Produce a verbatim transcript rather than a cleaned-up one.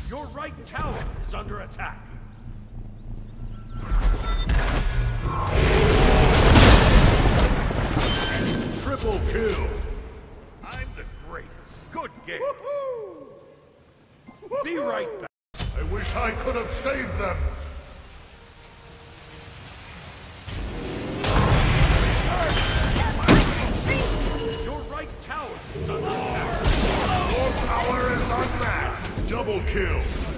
Your right tower is under attack. Triple kill. I'm the greatest. Good game. Be right back. I wish I could have saved them. Your right tower is under attack. Your power is unmatched. Double kill.